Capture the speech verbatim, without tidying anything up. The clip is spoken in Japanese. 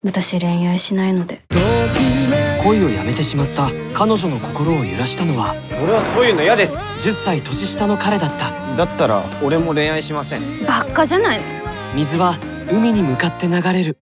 私恋愛しないので。 恋をやめてしまった彼女の心を揺らしたのは、 俺はそういうの嫌です。 じゅっさい年下の彼だった。 だったら俺も恋愛しません。 バッカじゃないの。 水は海に向かって流れる。